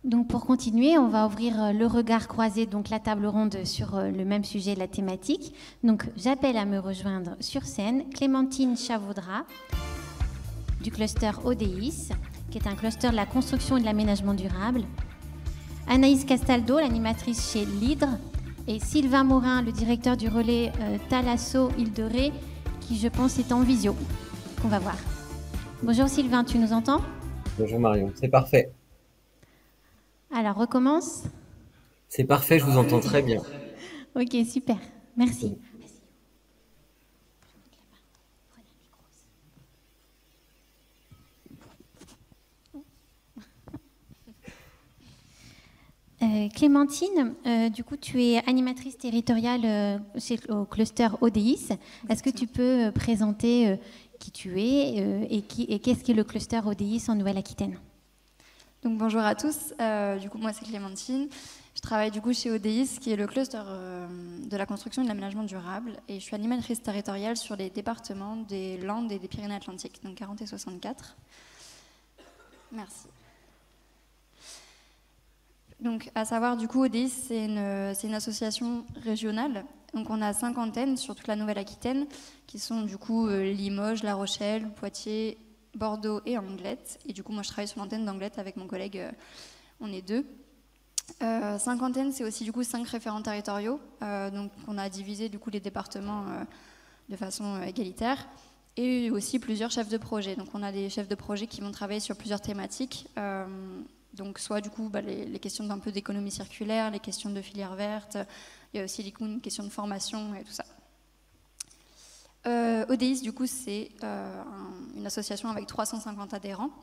Donc pour continuer, on va ouvrir le regard croisé, donc la table ronde sur le même sujet, la thématique. Donc j'appelle à me rejoindre sur scène Clémentine Chavaudra du cluster ODIS, qui est un cluster de la construction et de l'aménagement durable. Anaïs Castaldo, l'animatrice chez l'Hydre, et Sylvain Morin, le directeur du relais Thalasso-Île de Ré, qui je pense est en visio, qu'on va voir. Bonjour Sylvain, tu nous entends? Bonjour Marion, c'est parfait. Alors recommence. C'est parfait, je vous entends très bien. Ok, super, merci. Clémentine, du coup, tu es animatrice territoriale au cluster ODIS. Est-ce que tu peux présenter qui tu es et qu'est-ce qu'est le cluster ODIS en Nouvelle-Aquitaine? Donc bonjour à tous, du coup moi c'est Clémentine, je travaille du coup chez ODIS qui est le cluster de la construction et de l'aménagement durable et je suis animatrice territoriale sur les départements des Landes et des Pyrénées-Atlantiques, donc 40 et 64. Merci. Donc à savoir du coup ODIS c'est une association régionale, donc on a 5 antennes sur toute la Nouvelle-Aquitaine qui sont du coup Limoges, La Rochelle, Poitiers, Bordeaux et Anglet. Et du coup, moi, je travaille sur l'antenne d'Anglet avec mon collègue, on est 2. 5 antennes, c'est aussi du coup 5 référents territoriaux. Donc, on a divisé du coup les départements de façon égalitaire. Et aussi plusieurs chefs de projet. Donc, on a des chefs de projet qui vont travailler sur plusieurs thématiques. Donc, soit du coup les questions d'un peu d'économie circulaire, les questions de filière verte. Il y a aussi une question de formation et tout ça. ODIS, du coup, c'est une association avec 350 adhérents.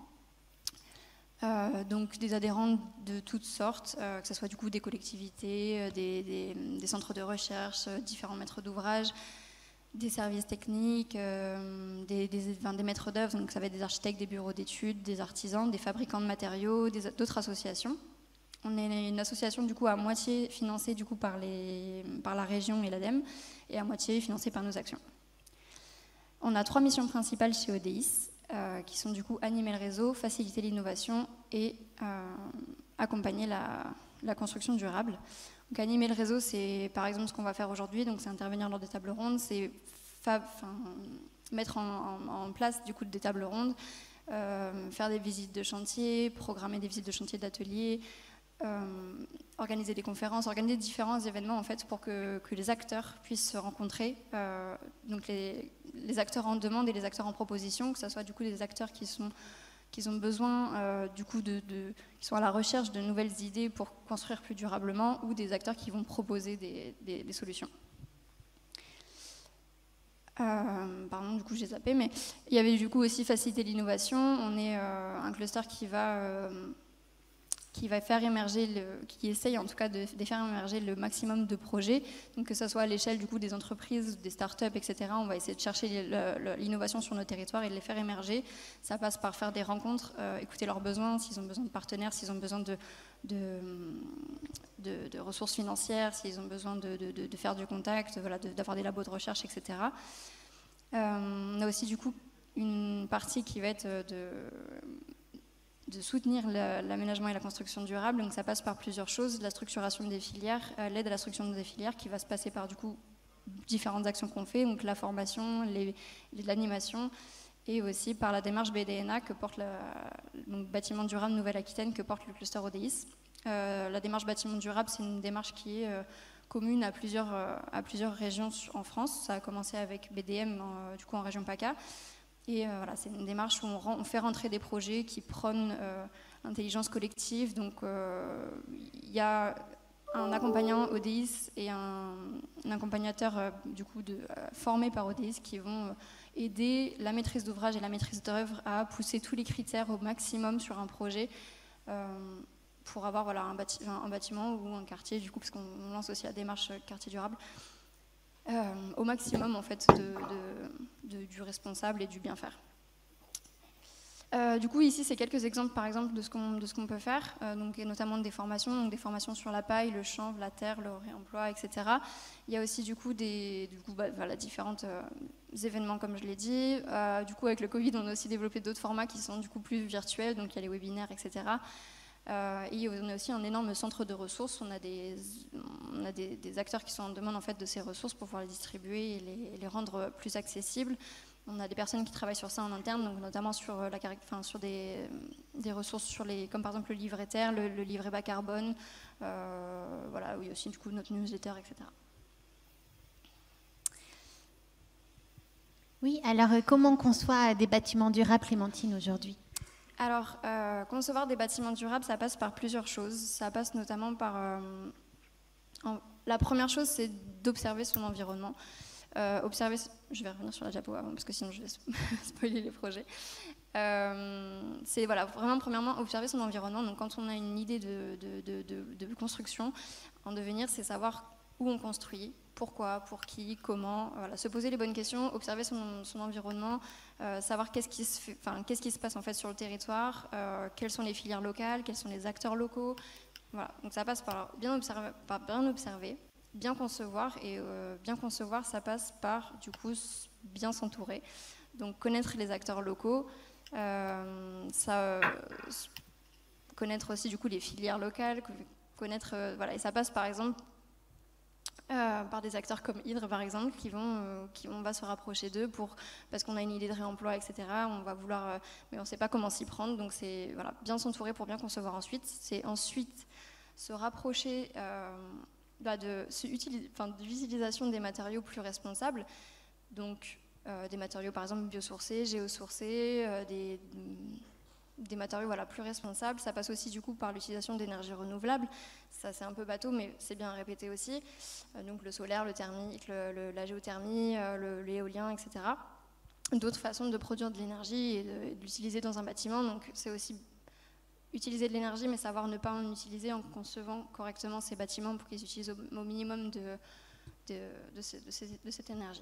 Donc des adhérents de toutes sortes, que ce soit du coup des collectivités, des centres de recherche, différents maîtres d'ouvrage, des services techniques, des maîtres d'œuvre, donc ça va être des architectes, des bureaux d'études, des artisans, des fabricants de matériaux, d'autres associations. On est une association du coup à moitié financée du coup par la région et l'ADEME et à moitié financée par nos actions. On a 3 missions principales chez ODIS, qui sont du coup animer le réseau, faciliter l'innovation et accompagner la construction durable. Donc animer le réseau, c'est par exemple ce qu'on va faire aujourd'hui, donc c'est intervenir lors des tables rondes, c'est mettre en place du coup des tables rondes, faire des visites de chantier, programmer des visites de chantier d'ateliers, organiser des conférences, organiser différents événements en fait pour que les acteurs puissent se rencontrer, donc les acteurs en demande et les acteurs en proposition, que ce soit du coup des acteurs qui ont besoin du coup qui sont à la recherche de nouvelles idées pour construire plus durablement ou des acteurs qui vont proposer des solutions. Pardon, du coup j'ai zappé, mais il y avait du coup aussi faciliter l'innovation. On est un cluster qui va faire émerger, qui essaye en tout cas de faire émerger le maximum de projets, donc que ce soit à l'échelle du coup des entreprises, des startups, etc. On va essayer de chercher l'innovation sur nos territoires et de les faire émerger. Ça passe par faire des rencontres, écouter leurs besoins, s'ils ont besoin de partenaires, s'ils ont besoin de ressources financières, s'ils ont besoin de faire du contact, voilà, d'avoir des labos de recherche, etc. On a aussi du coup une partie qui va être de soutenir l'aménagement et la construction durable. Donc ça passe par plusieurs choses, la structuration des filières, l'aide à la structuration des filières qui va se passer par du coup différentes actions qu'on fait, donc la formation, l'animation et aussi par la démarche BDNA que porte donc bâtiment durable Nouvelle-Aquitaine que porte le cluster ODIS. La démarche bâtiment durable, c'est une démarche qui est commune à plusieurs régions en France. Ça a commencé avec BDM du coup en région PACA. Et voilà, c'est une démarche où on fait rentrer des projets qui prônent l'intelligence collective. Donc il y a un accompagnant ODIS et un accompagnateur du coup formé par ODIS qui vont aider la maîtrise d'ouvrage et la maîtrise d'œuvre à pousser tous les critères au maximum sur un projet pour avoir voilà, un bâtiment ou un quartier, du coup, parce qu'on lance aussi la démarche quartier durable. Au maximum en fait du responsable et du bien faire. Du coup ici c'est quelques exemples par exemple de ce qu'on peut faire, donc, et notamment des formations sur la paille, le chanvre, la terre, le réemploi, etc. Il y a aussi du coup voilà, différents événements comme je l'ai dit. Du coup avec le Covid on a aussi développé d'autres formats qui sont du coup plus virtuels, donc il y a les webinaires, etc. Et on a aussi un énorme centre de ressources. On a des acteurs qui sont en demande en fait, de ces ressources pour pouvoir les distribuer et les rendre plus accessibles. On a des personnes qui travaillent sur ça en interne, donc notamment sur, sur des ressources comme par exemple le livret terre, le livret bas carbone, voilà, oui aussi du coup notre newsletter, etc. Oui, alors comment on conçoit des bâtiments durables, Clémentine, aujourd'hui? Alors, concevoir des bâtiments durables, ça passe par plusieurs choses. Ça passe notamment par... la première chose, c'est d'observer son environnement. Je vais revenir sur la diapo avant, parce que sinon je vais spoiler les projets. C'est voilà, vraiment, premièrement, observer son environnement. Donc, quand on a une idée de construction en devenir, c'est savoir où on construit, pourquoi, pour qui, comment, voilà, se poser les bonnes questions, observer son environnement, savoir qu'est-ce qui se passe en fait sur le territoire, quelles sont les filières locales, quels sont les acteurs locaux. Voilà. Donc ça passe par bien observer, bien concevoir, et bien concevoir, ça passe par du coup bien s'entourer. Donc connaître les acteurs locaux, connaître aussi du coup les filières locales, connaître voilà, et ça passe par exemple par des acteurs comme Hydre par exemple on va se rapprocher d'eux parce qu'on a une idée de réemploi, etc. On va vouloir mais on ne sait pas comment s'y prendre, donc c'est voilà, bien s'entourer pour bien concevoir. Ensuite se rapprocher de l'utilisation des matériaux plus responsables, donc des matériaux par exemple biosourcés, géosourcés, des matériaux voilà, plus responsables. Ça passe aussi du coup par l'utilisation d'énergies renouvelables. Ça c'est un peu bateau, mais c'est bien à répéter aussi. Donc le solaire, le thermique, la géothermie, l'éolien, etc. D'autres façons de produire de l'énergie et de l'utiliser dans un bâtiment. Donc c'est aussi utiliser de l'énergie, mais savoir ne pas en utiliser en concevant correctement ces bâtiments pour qu'ils utilisent au minimum de cette énergie.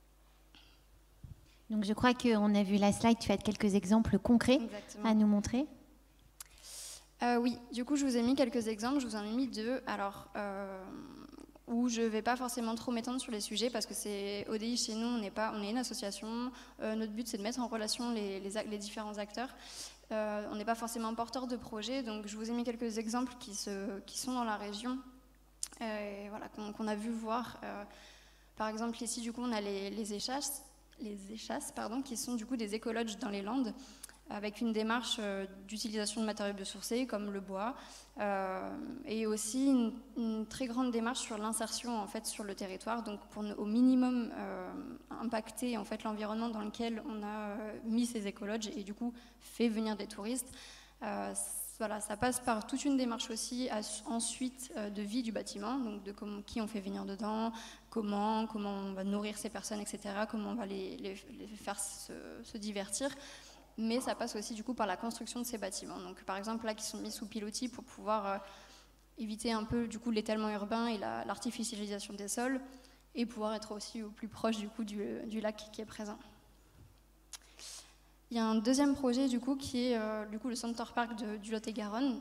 Donc je crois qu'on a vu la slide, tu as quelques exemples concrets. Exactement. À nous montrer. Oui, du coup je vous ai mis quelques exemples, je vous en ai mis 2. Alors, où je ne vais pas forcément trop m'étendre sur les sujets parce que c'est ODI chez nous, on est une association, notre but c'est de mettre en relation les différents acteurs. On n'est pas forcément porteur de projets, donc je vous ai mis quelques exemples qui sont dans la région, voilà, qu'on a vu voir. Par exemple ici du coup on a les échasses, qui sont du coup des écologes dans les Landes, avec une démarche d'utilisation de matériaux biosourcés comme le bois, et aussi une très grande démarche sur l'insertion en fait sur le territoire, donc pour au minimum impacter en fait l'environnement dans lequel on a mis ces écologes et du coup fait venir des touristes. Voilà, ça passe par toute une démarche aussi ensuite de vie du bâtiment, donc de qui on fait venir dedans, comment on va nourrir ces personnes, etc., comment on va les faire se divertir. Mais ça passe aussi du coup par la construction de ces bâtiments. Donc par exemple là qui sont mis sous pilotis pour pouvoir éviter un peu du coup l'étalement urbain et l'artificialisation des sols et pouvoir être aussi au plus proche du coup du lac qui est présent. Il y a un deuxième projet du coup qui est du coup le Center Park du Lot-et-Garonne,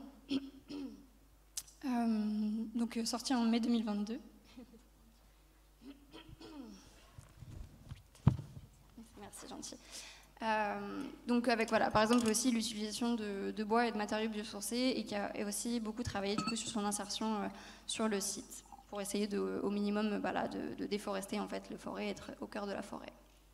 donc sorti en mai 2022. Merci, gentil. Donc avec voilà, par exemple aussi l'utilisation de bois et de matériaux biosourcés et qui a aussi beaucoup travaillé du coup sur son insertion sur le site pour essayer au minimum voilà, de déforester en fait le forêt, être au cœur de la forêt.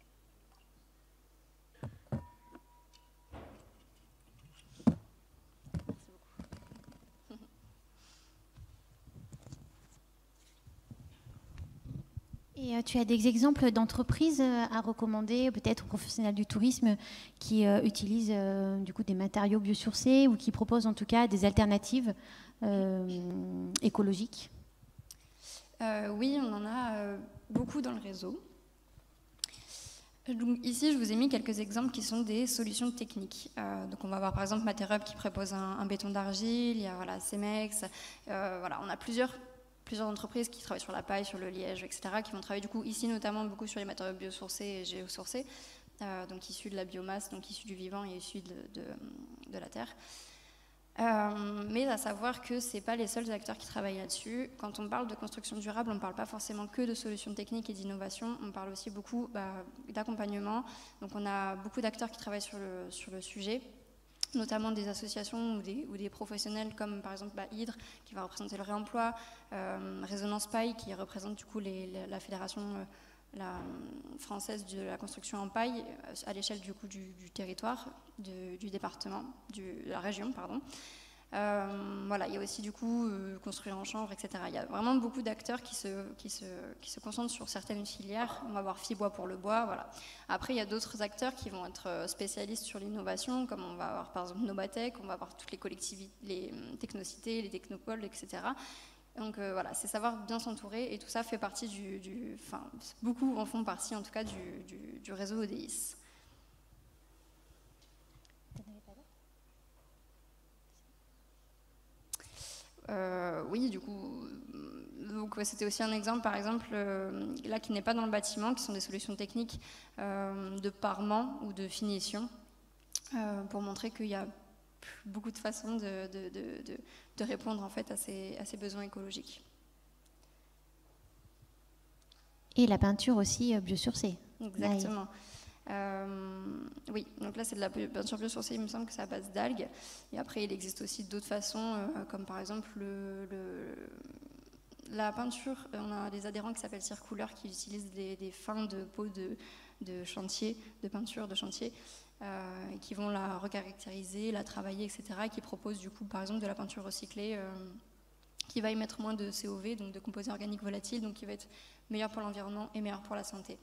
Et tu as des exemples d'entreprises à recommander, peut-être aux professionnels du tourisme qui utilisent du coup des matériaux biosourcés ou qui proposent en tout cas des alternatives écologiques? Oui, on en a beaucoup dans le réseau. Donc, ici, je vous ai mis quelques exemples qui sont des solutions techniques. Donc, on va voir par exemple Matereup qui propose un béton d'argile, il y a voilà, Cemex, voilà, on a plusieurs entreprises qui travaillent sur la paille, sur le liège, etc., qui vont travailler du coup ici notamment beaucoup sur les matériaux biosourcés et géosourcés, donc issus de la biomasse, donc issus du vivant et issus de la terre. Mais à savoir que ce n'est pas les seuls acteurs qui travaillent là-dessus. Quand on parle de construction durable, on ne parle pas forcément que de solutions techniques et d'innovation, on parle aussi beaucoup d'accompagnement. Donc on a beaucoup d'acteurs qui travaillent sur le sujet. notamment des associations ou des professionnels comme par exemple Hydre qui va représenter le réemploi, Résonance Paille qui représente du coup la fédération française de la construction en paille à l'échelle du coup du territoire, du département, de la région, pardon. Voilà, il y a aussi du coup construire en chanvre, etc. Il y a vraiment beaucoup d'acteurs qui se concentrent sur certaines filières. On va avoir Fibois pour le bois, voilà. Après, il y a d'autres acteurs qui vont être spécialistes sur l'innovation, comme on va avoir par exemple Nobatech, on va avoir toutes les collectivités, les technocités, les technopoles, etc. Donc voilà, c'est savoir bien s'entourer et tout ça fait partie enfin, beaucoup en font partie en tout cas du réseau ODIS. Oui, du coup, donc c'était aussi un exemple, par exemple, là qui n'est pas dans le bâtiment, qui sont des solutions techniques de parement ou de finition, pour montrer qu'il y a beaucoup de façons de répondre en fait à ces besoins écologiques. Et la peinture aussi biosourcée. Exactement. Oui, donc là c'est de la peinture biosourcée, il me semble que c'est à base d'algues. Et après il existe aussi d'autres façons, comme par exemple la peinture, on a des adhérents qui s'appellent Circouleur qui utilisent des fins de peau de chantier, de peinture de chantier, qui vont la recaractériser, la travailler, etc. Et qui proposent du coup par exemple de la peinture recyclée qui va émettre moins de COV, donc de composés organiques volatiles, donc qui va être meilleur pour l'environnement et meilleur pour la santé.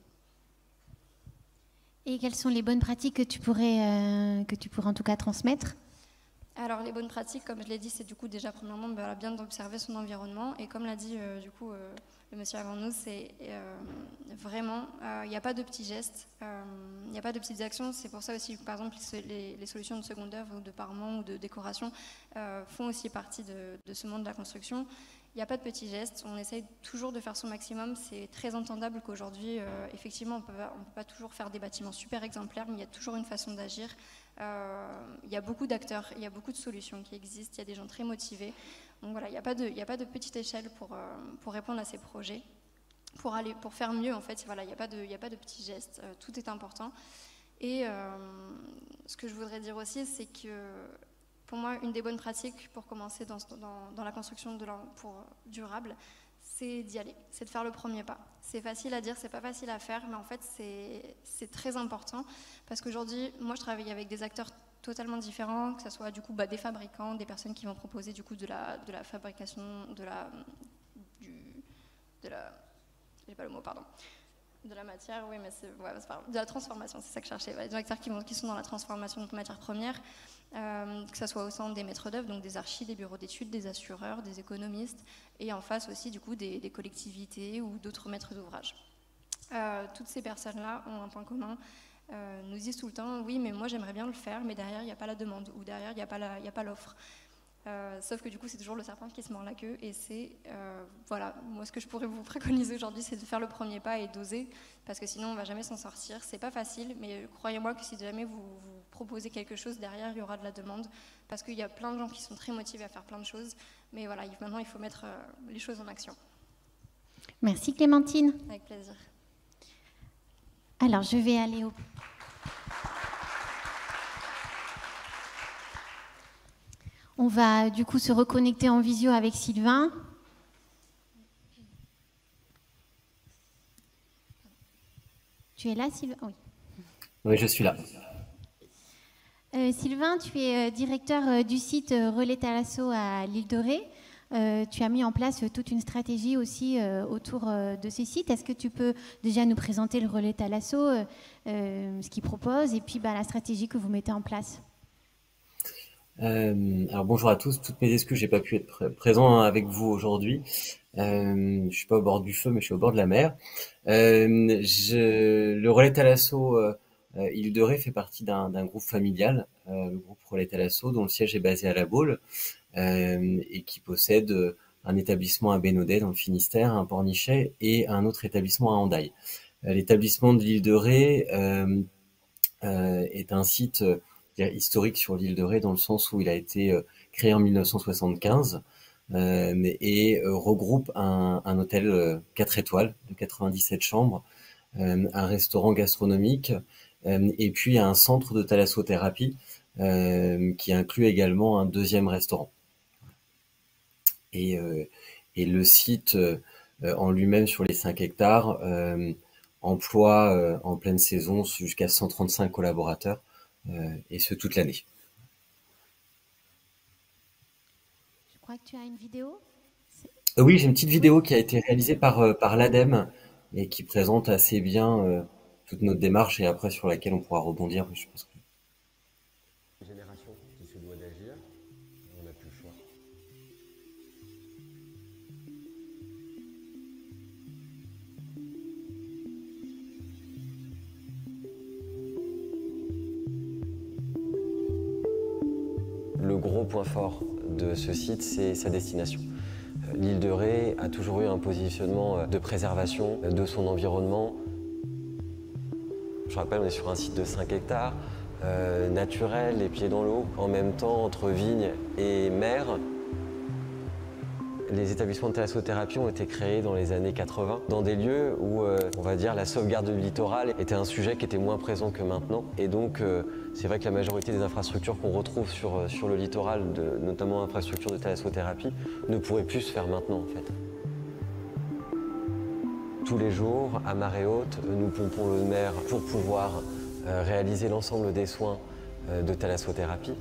Et quelles sont les bonnes pratiques que tu pourrais en tout cas transmettre? Alors les bonnes pratiques, comme je l'ai dit, c'est du coup déjà premièrement bien d'observer son environnement. Et comme l'a dit du coup le monsieur avant nous, c'est vraiment, il n'y a pas de petits gestes, il n'y a pas de petites actions. C'est pour ça aussi que par exemple les solutions de seconde œuvre ou de parement ou de décoration font aussi partie de ce monde de la construction. Il n'y a pas de petits gestes, on essaye toujours de faire son maximum. C'est très entendable qu'aujourd'hui, effectivement, on ne peut pas toujours faire des bâtiments super exemplaires, mais il y a toujours une façon d'agir. Il y a beaucoup d'acteurs, il y a beaucoup de solutions qui existent, il y a des gens très motivés. Donc voilà, il n'y a pas de petite échelle pour répondre à ces projets. Pour faire mieux, en fait, voilà, il n'y a pas de petits gestes, tout est important. Et ce que je voudrais dire aussi, c'est que pour moi, une des bonnes pratiques pour commencer dans la construction pour durable, c'est d'y aller, c'est de faire le premier pas. C'est facile à dire, c'est pas facile à faire, mais en fait, c'est très important parce qu'aujourd'hui, moi, je travaille avec des acteurs totalement différents, que ce soit du coup des fabricants, des personnes qui vont proposer du coup de la fabrication, j'ai pas le mot, pardon. De la matière, oui, mais c'est de la transformation, c'est ça que je cherchais. Des acteurs qui sont dans la transformation de matières premières, que ce soit au sein des maîtres d'œuvre, donc des archis, des bureaux d'études, des assureurs, des économistes, et en face aussi du coup des collectivités ou d'autres maîtres d'ouvrage. Toutes ces personnes-là ont un point commun, nous disent tout le temps, oui, mais moi j'aimerais bien le faire, mais derrière il n'y a pas la demande, ou derrière il n'y a pas l'offre. Sauf que du coup c'est toujours le serpent qui se mord la queue et c'est voilà, moi ce que je pourrais vous préconiser aujourd'hui c'est de faire le premier pas et d'oser parce que sinon on va jamais s'en sortir, c'est pas facile mais croyez-moi que si jamais vous proposez quelque chose derrière il y aura de la demande parce qu'il y a plein de gens qui sont très motivés à faire plein de choses mais voilà, maintenant il faut mettre les choses en action. Merci Clémentine. Avec plaisir. Alors je vais aller au... On va du coup se reconnecter en visio avec Sylvain. Tu es là, Sylvain? Oui. Oui, je suis là. Sylvain, tu es directeur du site Relais Thalasso à l'île de Ré. Tu as mis en place toute une stratégie aussi autour de ces sites. Est-ce que tu peux déjà nous présenter le Relais Thalasso, ce qu'il propose, et puis la stratégie que vous mettez en place? Alors bonjour à tous, toutes mes excuses, j'ai pas pu être présent avec vous aujourd'hui. Je suis pas au bord du feu, mais je suis au bord de la mer. Le Relais Thalasso Île de Ré fait partie d'un groupe familial, le groupe Relais Thalasso, dont le siège est basé à La Baule et qui possède un établissement à Bénodet dans le Finistère, un Pornichet et un autre établissement à Hendaye. L'établissement de l'Île de Ré est un site historique sur l'île de Ré dans le sens où il a été créé en 1975 et regroupe un hôtel 4 étoiles de 97 chambres, un restaurant gastronomique et puis un centre de thalassothérapie qui inclut également un deuxième restaurant. Et le site en lui-même sur les 5 hectares emploie en pleine saison jusqu'à 135 collaborateurs, et ce toute l'année. Je crois que tu as une vidéo. Oui, j'ai une petite vidéo qui a été réalisée par l'ADEME et qui présente assez bien toute notre démarche et après sur laquelle on pourra rebondir. Je pense que... Génération qui se doit d'agir, on n'a plus le choix. Le gros point fort de ce site, c'est sa destination. L'île de Ré a toujours eu un positionnement de préservation de son environnement. Je rappelle, on est sur un site de 5 hectares, naturel, les pieds dans l'eau, en même temps entre vignes et mer. Les établissements de thalassothérapie ont été créés dans les années 80, dans des lieux où, on va dire, la sauvegarde du littoral était un sujet qui était moins présent que maintenant. Et donc, c'est vrai que la majorité des infrastructures qu'on retrouve sur le littoral, notamment l'infrastructure de thalassothérapie, ne pourraient plus se faire maintenant, en fait. Tous les jours, à marée haute, nous pompons l'eau de mer pour pouvoir réaliser l'ensemble des soins de thalassothérapie.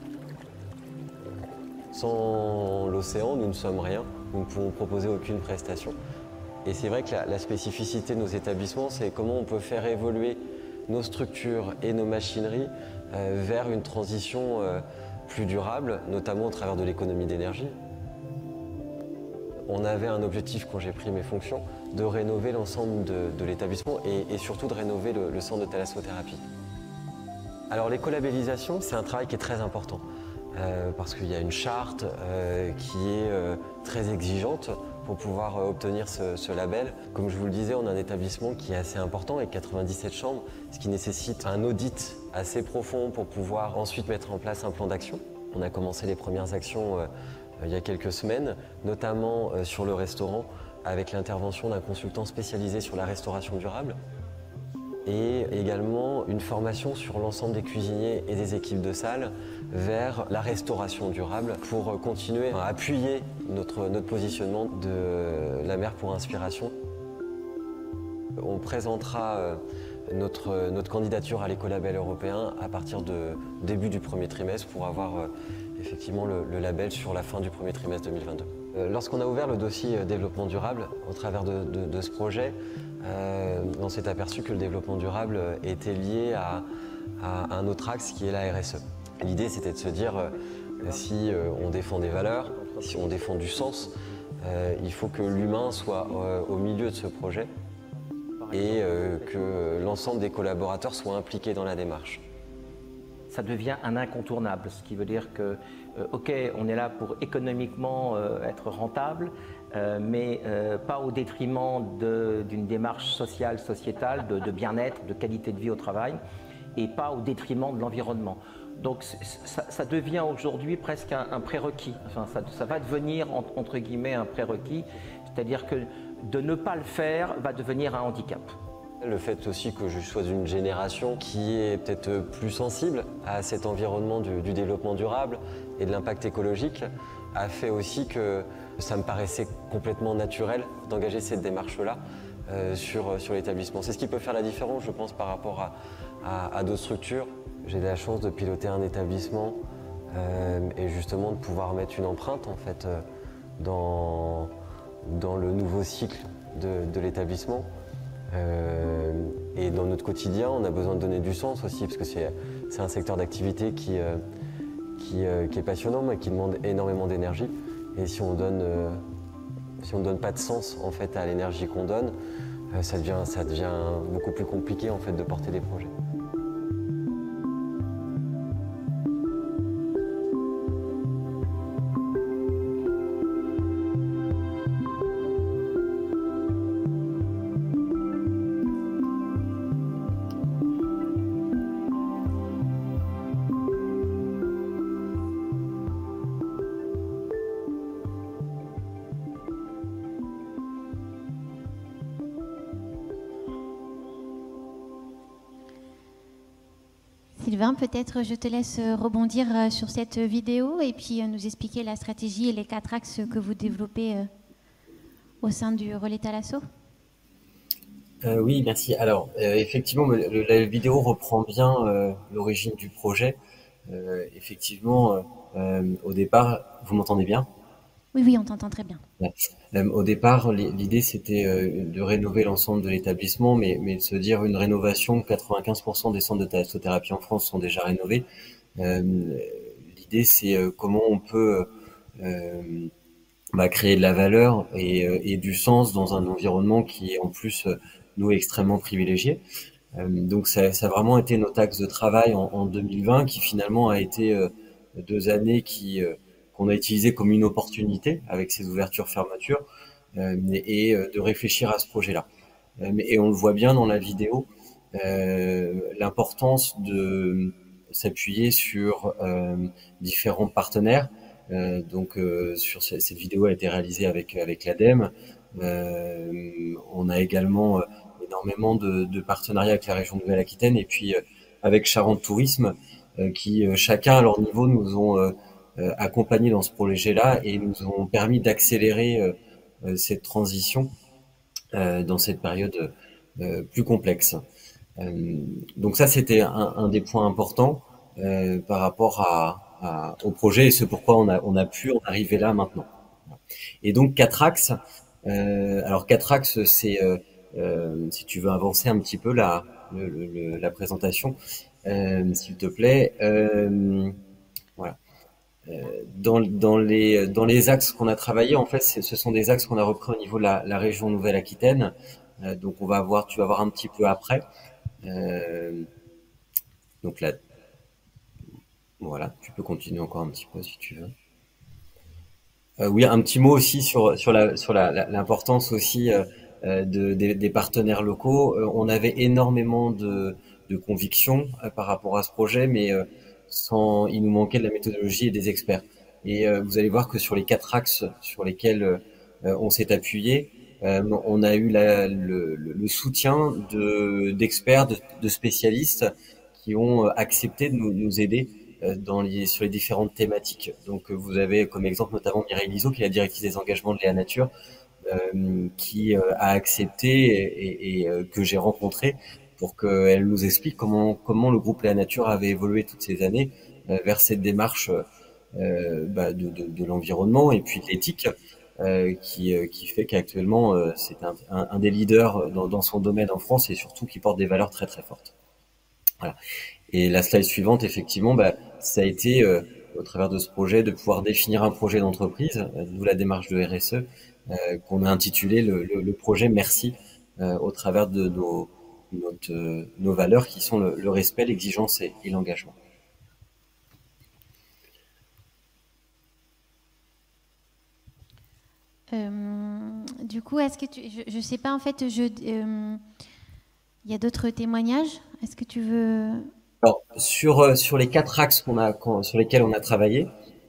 Sans l'océan, nous ne sommes rien, nous ne pouvons proposer aucune prestation. Et c'est vrai que la spécificité de nos établissements, c'est comment on peut faire évoluer nos structures et nos machineries vers une transition plus durable, notamment au travers de l'économie d'énergie. On avait un objectif quand j'ai pris mes fonctions, de rénover l'ensemble de l'établissement et surtout de rénover le centre de thalassothérapie. Alors l'écolabellisation, c'est un travail qui est très important. Parce qu'il y a une charte qui est très exigeante pour pouvoir obtenir ce label. Comme je vous le disais, on a un établissement qui est assez important avec 97 chambres, ce qui nécessite un audit assez profond pour pouvoir ensuite mettre en place un plan d'action. On a commencé les premières actions il y a quelques semaines, notamment sur le restaurant, avec l'intervention d'un consultant spécialisé sur la restauration durable. Et également une formation sur l'ensemble des cuisiniers et des équipes de salle vers la restauration durable pour continuer à appuyer notre positionnement de la mer pour inspiration. On présentera notre candidature à l'écolabel européen à partir de début du premier trimestre pour avoir effectivement le label sur la fin du premier trimestre 2022. Lorsqu'on a ouvert le dossier développement durable au travers de ce projet, on s'est aperçu que le développement durable était lié à un autre axe qui est la RSE. L'idée, c'était de se dire, si on défend des valeurs, si on défend du sens, il faut que l'humain soit au milieu de ce projet et que l'ensemble des collaborateurs soient impliqués dans la démarche. Ça devient un incontournable, ce qui veut dire que, ok, on est là pour économiquement être rentable, mais pas au détriment d'une démarche sociale, sociétale, de bien-être, de qualité de vie au travail, et pas au détriment de l'environnement. Donc ça devient aujourd'hui presque un prérequis. Enfin, ça va devenir, entre guillemets, un prérequis, c'est-à-dire que de ne pas le faire va devenir un handicap. Le fait aussi que je sois d'une génération qui est peut-être plus sensible à cet environnement du développement durable et de l'impact écologique a fait aussi que ça me paraissait complètement naturel d'engager cette démarche-là sur l'établissement. C'est ce qui peut faire la différence, je pense, par rapport à d'autres structures. J'ai la chance de piloter un établissement et justement de pouvoir mettre une empreinte en fait, dans le nouveau cycle de l'établissement. Et dans notre quotidien, on a besoin de donner du sens aussi, parce que c'est un secteur d'activité qui est passionnant, mais qui demande énormément d'énergie. Et si on donne pas de sens en fait à l'énergie qu'on donne, ça devient beaucoup plus compliqué en fait de porter des projets. Sylvain, peut-être je te laisse rebondir sur cette vidéo et puis nous expliquer la stratégie et les 4 axes que vous développez au sein du Relais Thalasso. Oui, merci. Alors, effectivement, la vidéo reprend bien l'origine du projet. Effectivement, au départ, vous m'entendez bien? Oui, oui, on t'entend très bien. Ouais. Au départ, l'idée c'était de rénover l'ensemble de l'établissement, mais de se dire une rénovation, 95% des centres de thalassothérapie en France sont déjà rénovés. L'idée c'est comment on peut créer de la valeur et du sens dans un environnement qui est en plus nous extrêmement privilégié. Donc ça a vraiment été notre axe de travail en 2020 qui finalement a été 2 années qu'on a utilisé comme une opportunité avec ces ouvertures-fermetures et de réfléchir à ce projet-là. Et on le voit bien dans la vidéo, l'importance de s'appuyer sur différents partenaires. Sur cette vidéo a été réalisée avec l'ADEME. On a également énormément de partenariats avec la région Nouvelle-Aquitaine et puis avec Charente Tourisme qui chacun à leur niveau nous ont accompagnés dans ce projet-là et nous ont permis d'accélérer cette transition dans cette période plus complexe. Donc ça, c'était un des points importants par rapport au projet et ce pourquoi on a pu en arriver là maintenant. Et donc 4 axes. Alors 4 axes, c'est si tu veux avancer un petit peu la présentation, s'il te plaît. Voilà. Dans les axes qu'on a travaillé, en fait, ce sont des axes qu'on a repris au niveau de la région Nouvelle-Aquitaine. Donc tu vas voir un petit peu après. Donc là, voilà, tu peux continuer encore un petit peu si tu veux. Oui, un petit mot aussi sur l'importance aussi des partenaires locaux. On avait énormément de conviction par rapport à ce projet, mais il nous manquait de la méthodologie et des experts. Et vous allez voir que sur les 4 axes sur lesquels on s'est appuyé, on a eu le soutien d'experts, de spécialistes qui ont accepté de nous aider sur les différentes thématiques. Donc vous avez comme exemple notamment Mireille Liso, qui est la directrice des engagements de Léa Nature, qui a accepté et que j'ai rencontré pour qu'elle nous explique comment le groupe Léa Nature avait évolué toutes ces années vers cette démarche de l'environnement et puis de l'éthique qui fait qu'actuellement c'est un des leaders dans son domaine en France et surtout qui porte des valeurs très très fortes. Voilà. Et la slide suivante, effectivement, ça a été au travers de ce projet de pouvoir définir un projet d'entreprise, d'où la démarche de RSE qu'on a intitulé le projet Merci au travers de nos valeurs qui sont le respect, l'exigence et l'engagement. Du coup, est-ce que je sais pas en fait, il y a d'autres témoignages. Est-ce que tu veux... Alors, sur les 4 axes sur lesquels on a travaillé,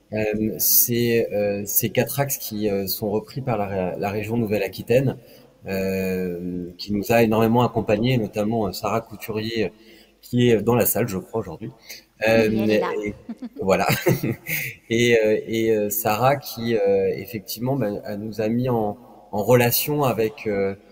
c'est ces 4 axes qui sont repris par la région Nouvelle-Aquitaine, qui nous a énormément accompagnés, notamment Sarah Couturier, qui est dans la salle, je crois, aujourd'hui. Elle est là. Voilà. Et Sarah qui, effectivement, nous a mis en relation avec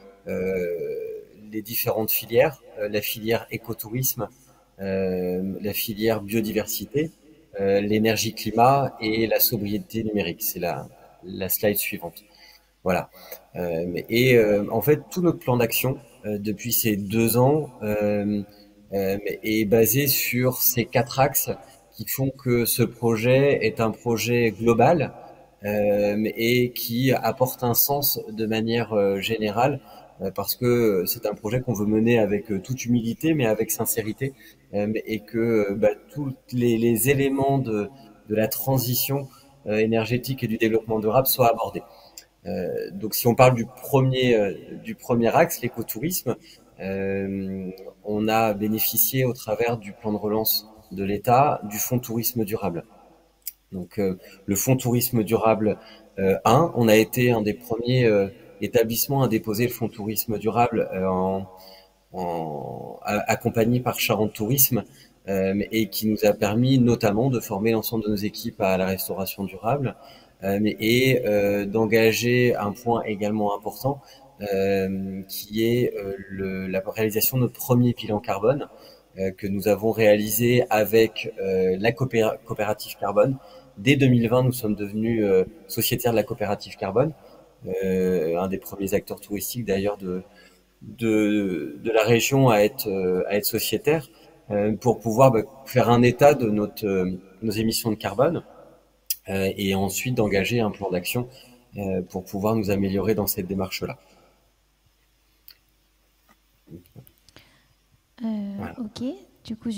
les différentes filières, la filière écotourisme, la filière biodiversité, l'énergie climat et la sobriété numérique. C'est la slide suivante. Voilà. En fait, tout notre plan d'action depuis ces 2 ans est basé sur ces 4 axes qui font que ce projet est un projet global et qui apporte un sens de manière générale parce que c'est un projet qu'on veut mener avec toute humilité mais avec sincérité et que tous les éléments de la transition énergétique et du développement durable soient abordés. Donc si on parle du premier axe, l'écotourisme, on a bénéficié au travers du plan de relance de l'État du fonds tourisme durable. Donc le fonds tourisme durable 1, on a été un des premiers établissements à déposer le fonds tourisme durable accompagné par Charente Tourisme et qui nous a permis notamment de former l'ensemble de nos équipes à la restauration durable et d'engager un point également important qui est la réalisation de notre premier bilan carbone que nous avons réalisé avec la coopérative carbone. Dès 2020, nous sommes devenus sociétaires de la coopérative carbone, un des premiers acteurs touristiques d'ailleurs de la région à être sociétaire, pour pouvoir faire un état de nos émissions de carbone et ensuite d'engager un plan d'action pour pouvoir nous améliorer dans cette démarche-là. Voilà. Ok, du coup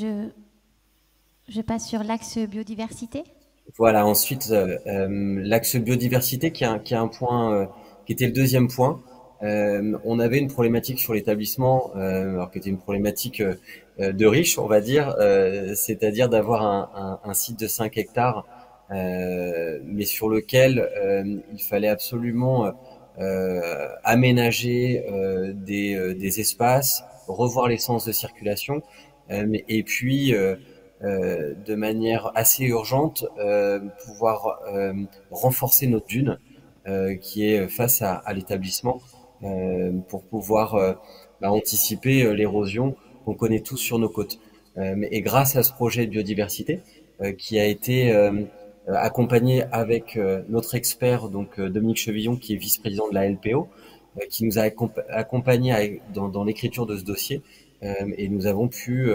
je passe sur l'axe biodiversité. Voilà, ensuite l'axe biodiversité qui est un point qui était le deuxième point. On avait une problématique sur l'établissement, alors qui était une problématique de riche, on va dire, c'est-à-dire d'avoir un site de 5 hectares, mais sur lequel il fallait absolument aménager des espaces, revoir les sens de circulation, et puis de manière assez urgente pouvoir renforcer notre dune qui est face à l'établissement pour pouvoir anticiper l'érosion qu'on connaît tous sur nos côtes. Et grâce à ce projet de biodiversité qui a été accompagné avec notre expert, donc Dominique Chevillon, qui est vice-président de la LPO, qui nous a accompagnés dans l'écriture de ce dossier, et nous avons pu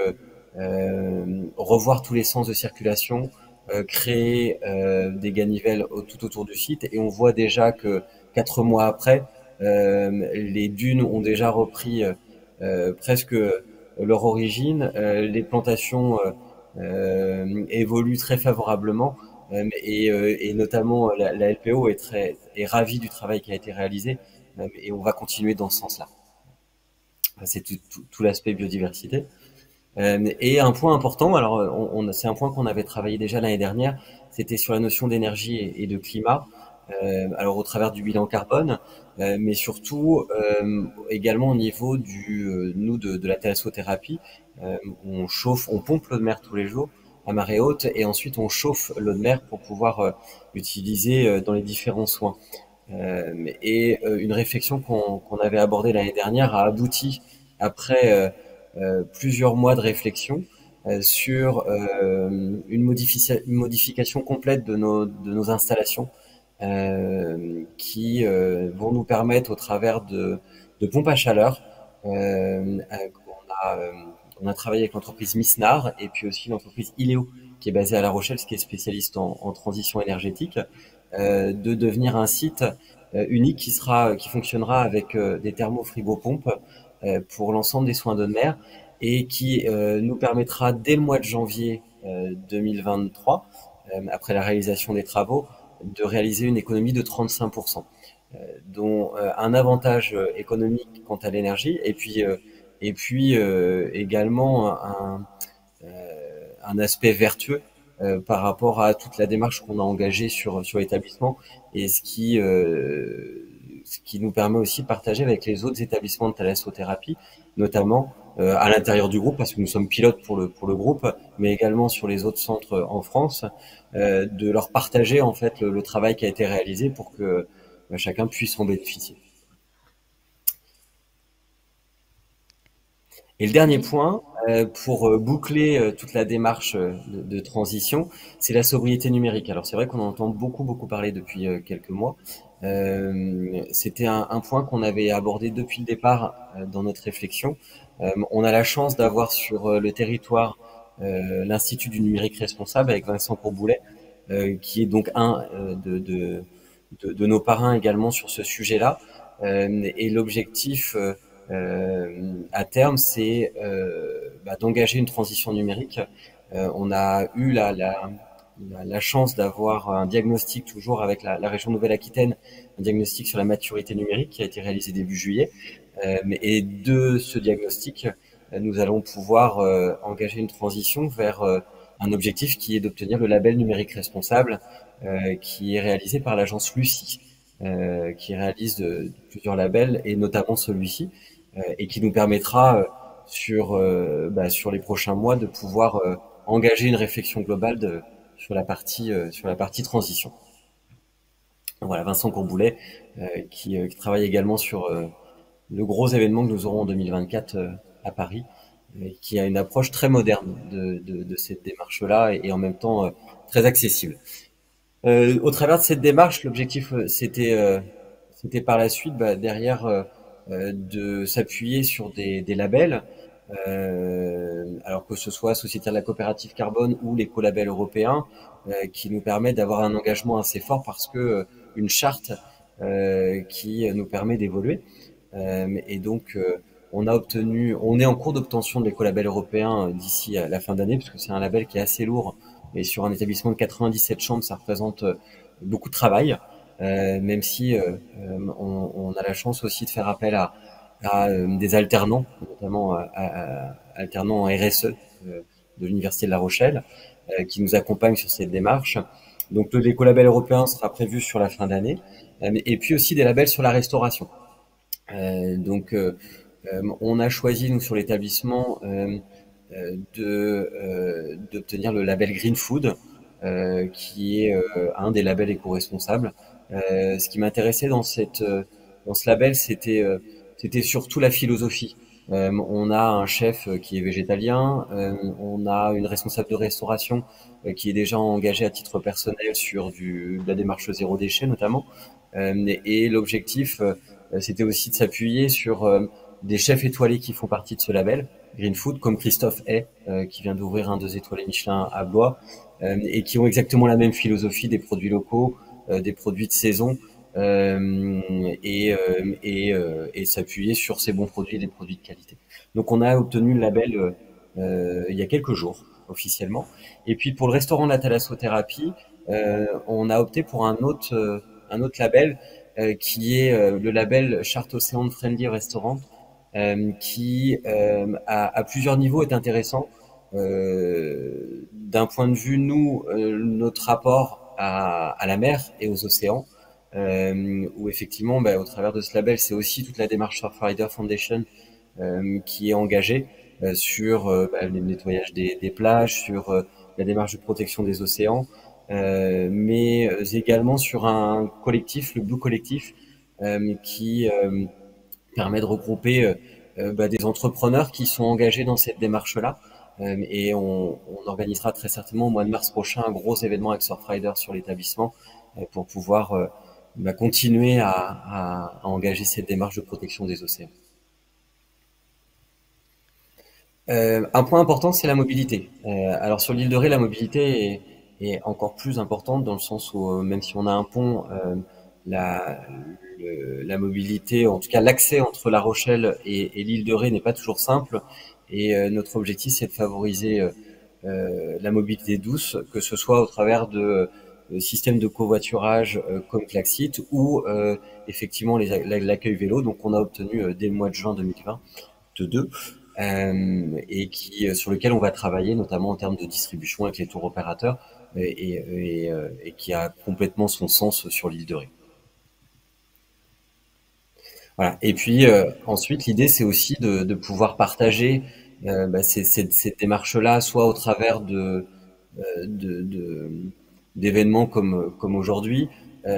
revoir tous les sens de circulation, créer des ganivelles tout autour du site, et on voit déjà que 4 mois après, les dunes ont déjà repris presque leur origine, les plantations évoluent très favorablement, et notamment la LPO est ravie du travail qui a été réalisé, et on va continuer dans ce sens-là. C'est tout l'aspect biodiversité. Et un point important, alors c'est un point qu'on avait travaillé déjà l'année dernière, c'était sur la notion d'énergie et de climat, alors au travers du bilan carbone, mais surtout également au niveau de la thalassothérapie. On pompe l'eau de mer tous les jours à marée haute, et ensuite on chauffe l'eau de mer pour pouvoir l'utiliser dans les différents soins. Et une réflexion qu'on avait abordée l'année dernière a abouti après plusieurs mois de réflexion sur une modification complète de nos installations qui vont nous permettre, au travers de pompes à chaleur, on a travaillé avec l'entreprise Misnar et puis aussi l'entreprise Ileo qui est basée à La Rochelle, qui est spécialiste en transition énergétique, de devenir un site unique qui fonctionnera avec des thermofrigopompes pour l'ensemble des soins de mer, et qui nous permettra dès le mois de janvier 2023, après la réalisation des travaux, de réaliser une économie de 35%, dont un avantage économique quant à l'énergie, et puis également un aspect vertueux par rapport à toute la démarche qu'on a engagée sur l'établissement, et ce qui nous permet aussi de partager avec les autres établissements de thalassothérapie, notamment à l'intérieur du groupe, parce que nous sommes pilotes pour le groupe, mais également sur les autres centres en France, de leur partager en fait le travail qui a été réalisé pour que chacun puisse en bénéficier. Et le dernier point, pour boucler toute la démarche de transition, c'est la sobriété numérique. Alors c'est vrai qu'on en entend beaucoup parler depuis quelques mois. C'était un point qu'on avait abordé depuis le départ dans notre réflexion. On a la chance d'avoir sur le territoire l'Institut du numérique responsable avec Vincent Courboulet, qui est donc un de nos parrains également sur ce sujet-là. Et l'objectif à terme, c'est d'engager une transition numérique. On a eu la chance d'avoir un diagnostic toujours avec la région Nouvelle-Aquitaine, un diagnostic sur la maturité numérique qui a été réalisé début juillet. Et de ce diagnostic, nous allons pouvoir engager une transition vers un objectif qui est d'obtenir le label numérique responsable, qui est réalisé par l'agence Lucie, qui réalise plusieurs labels, et notamment celui-ci, et qui nous permettra sur les prochains mois de pouvoir engager une réflexion globale sur la partie transition. Voilà, Vincent Courboulet qui travaille également sur le gros événement que nous aurons en 2024 à Paris, qui a une approche très moderne de cette démarche-là et en même temps très accessible. Au travers de cette démarche, l'objectif c'était par la suite derrière de s'appuyer sur des labels, alors que ce soit Sociétaire de la coopérative carbone ou l'écolabel européen, qui nous permettent d'avoir un engagement assez fort parce que une charte qui nous permet d'évoluer. Et donc on est en cours d'obtention de l'écolabel européen d'ici à la fin d'année, parce que c'est un label qui est assez lourd, et sur un établissement de 97 chambres, ça représente beaucoup de travail, même si on a la chance aussi de faire appel à des alternants, notamment alternants en RSE de l'Université de La Rochelle, qui nous accompagnent sur cette démarche. Donc l'écolabel européen sera prévu sur la fin d'année, et puis aussi des labels sur la restauration. On a choisi, nous, sur l'établissement, d'obtenir le label Green Food, qui est un des labels éco-responsables. Ce qui m'intéressait dans ce label, c'était surtout la philosophie. On a un chef qui est végétalien, on a une responsable de restauration qui est déjà engagée à titre personnel sur de la démarche zéro déchet notamment. Et l'objectif, c'était aussi de s'appuyer sur des chefs étoilés qui font partie de ce label Green Food, comme Christophe Hay, qui vient d'ouvrir un 2 étoilés Michelin à Blois, et qui ont exactement la même philosophie des produits locaux, des produits de saison, et s'appuyer sur ces bons produits et des produits de qualité. Donc on a obtenu le label il y a quelques jours officiellement. Et puis pour le restaurant de la thalassothérapie, on a opté pour un autre label qui est le label Charte Océan Friendly Restaurant, qui à plusieurs niveaux est intéressant. D'un point de vue, notre rapport à la mer et aux océans, où effectivement, au travers de ce label, c'est aussi toute la démarche Surfrider Foundation qui est engagée sur le nettoyage des plages, sur la démarche de protection des océans, mais également sur un collectif, le Blue Collectif, qui permet de regrouper des entrepreneurs qui sont engagés dans cette démarche-là. Et on organisera très certainement au mois de mars prochain un gros événement avec Surfrider sur l'établissement pour pouvoir continuer à engager cette démarche de protection des océans. Un point important, c'est la mobilité. Alors sur l'île de Ré, la mobilité est encore plus importante dans le sens où même si on a un pont, la mobilité, en tout cas l'accès entre La Rochelle et l'île de Ré n'est pas toujours simple. Et notre objectif, c'est de favoriser la mobilité douce, que ce soit au travers de systèmes de covoiturage comme Klaxit ou effectivement l'accueil vélo. Donc on a obtenu dès le mois de juin 2022 et sur lequel on va travailler notamment en termes de distribution avec les tours opérateurs et qui a complètement son sens sur l'île de Ré. Voilà. Et puis ensuite, l'idée, c'est aussi de pouvoir partager cette démarche-là, soit au travers d'événements comme aujourd'hui,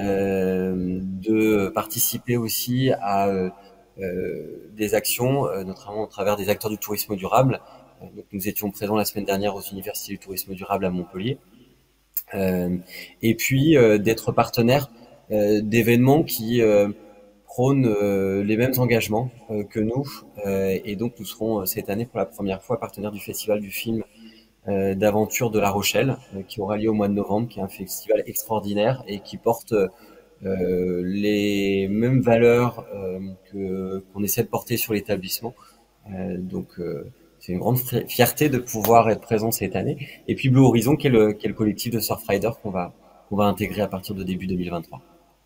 de participer aussi à des actions, notamment au travers des acteurs du tourisme durable. Donc, nous étions présents la semaine dernière aux universités du tourisme durable à Montpellier. Et puis d'être partenaire d'événements qui prônent les mêmes engagements que nous. Et donc nous serons cette année pour la première fois partenaires du Festival du film d'aventure de La Rochelle, qui aura lieu au mois de novembre, qui est un festival extraordinaire et qui porte les mêmes valeurs qu'on essaie de porter sur l'établissement. C'est une grande fierté de pouvoir être présent cette année. Et puis Blue Horizon, qui est le collectif de Surfrider qu'on va intégrer à partir de début 2023.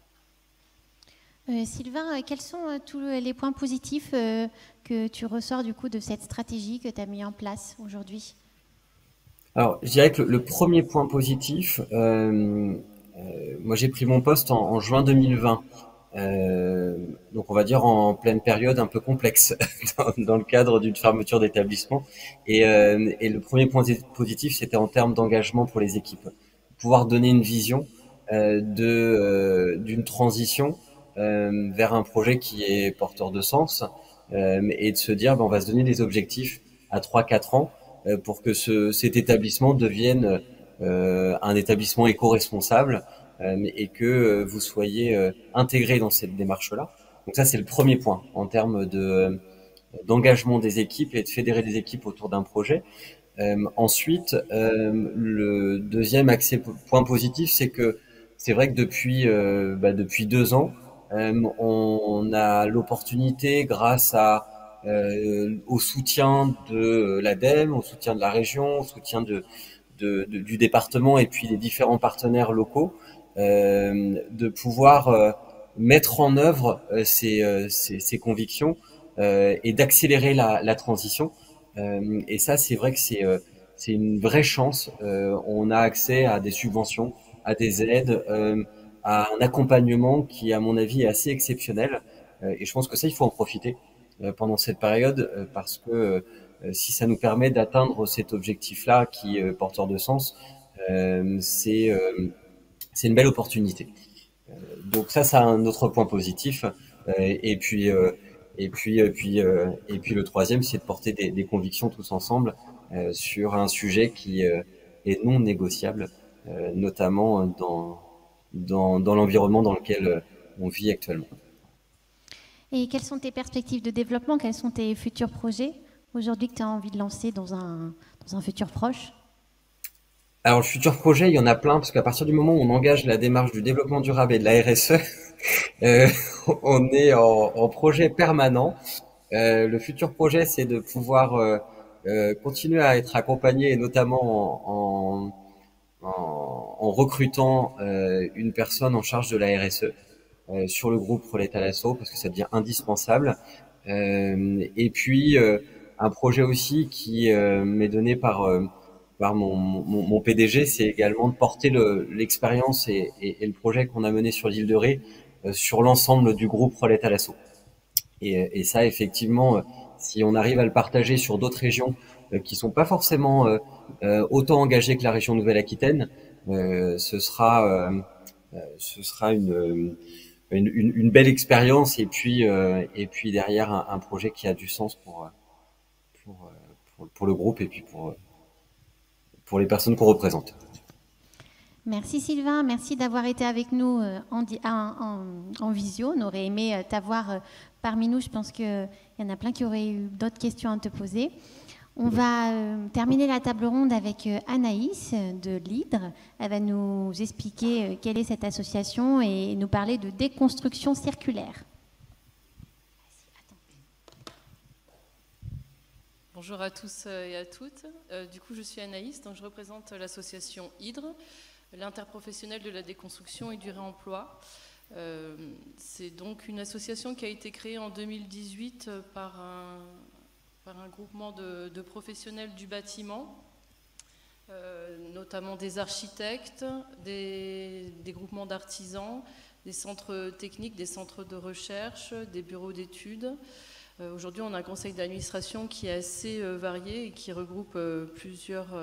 Sylvain, quels sont tous les points positifs que tu ressors du coup de cette stratégie que tu as mis en place aujourd'hui? Alors, je dirais que le premier point positif, moi j'ai pris mon poste en juin 2020. donc on va dire en pleine période un peu complexe dans le cadre d'une fermeture d'établissement. Et le premier point positif, c'était en termes d'engagement pour les équipes. Pouvoir donner une vision d'une transition vers un projet qui est porteur de sens, et de se dire on va se donner des objectifs à 3-4 ans pour que cet établissement devienne un établissement éco-responsable, et que vous soyez intégrés dans cette démarche-là. Donc ça, c'est le premier point en termes d'engagement des équipes et de fédérer des équipes autour d'un projet. Ensuite, le deuxième point positif, c'est que c'est vrai que depuis 2 ans, on a l'opportunité, grâce au soutien de l'ADEME, au soutien de la région, au soutien du département et puis des différents partenaires locaux, de pouvoir mettre en œuvre ces convictions et d'accélérer la transition. Et ça, c'est vrai que c'est une vraie chance. On a accès à des subventions, à des aides, à un accompagnement qui, à mon avis, est assez exceptionnel. Et je pense que ça, il faut en profiter pendant cette période, parce que si ça nous permet d'atteindre cet objectif-là qui est porteur de sens, c'est une belle opportunité. Donc ça, c'est un autre point positif. Et puis le troisième, c'est de porter des convictions tous ensemble sur un sujet qui est non négociable, notamment dans l'environnement dans lequel on vit actuellement. Et quelles sont tes perspectives de développement? Quels sont tes futurs projets aujourd'hui que tu as envie de lancer dans un futur proche? Alors, le futur projet, il y en a plein, parce qu'à partir du moment où on engage la démarche du développement durable et de la RSE, on est en projet permanent. Le futur projet, c'est de pouvoir continuer à être accompagné, et notamment en recrutant une personne en charge de la RSE sur le groupe Relais Thalasso, parce que ça devient indispensable. Et puis, un projet aussi qui m'est donné par mon PDG, c'est également de porter l'expérience et le projet qu'on a mené sur l'île de Ré sur l'ensemble du groupe Relais Thalasso. Et ça, effectivement, si on arrive à le partager sur d'autres régions qui sont pas forcément autant engagées que la région Nouvelle-Aquitaine, ce sera une belle expérience, et puis derrière un projet qui a du sens pour le groupe et puis pour les personnes qu'on représente. Merci Sylvain, merci d'avoir été avec nous en visio. On aurait aimé t'avoir parmi nous. Je pense qu'il y en a plein qui auraient eu d'autres questions à te poser. On va terminer la table ronde avec Anaïs de l'Hydre. Elle va nous expliquer quelle est cette association et nous parler de déconstruction circulaire. Bonjour à tous et à toutes. Du coup, je suis Anaïs, donc je représente l'association Hydre, l'interprofessionnelle de la déconstruction et du réemploi. C'est donc une association qui a été créée en 2018 par un groupement de professionnels du bâtiment, notamment des architectes, des groupements d'artisans, des centres techniques, des centres de recherche, des bureaux d'études. Aujourd'hui, on a un conseil d'administration qui est assez varié et qui regroupe plusieurs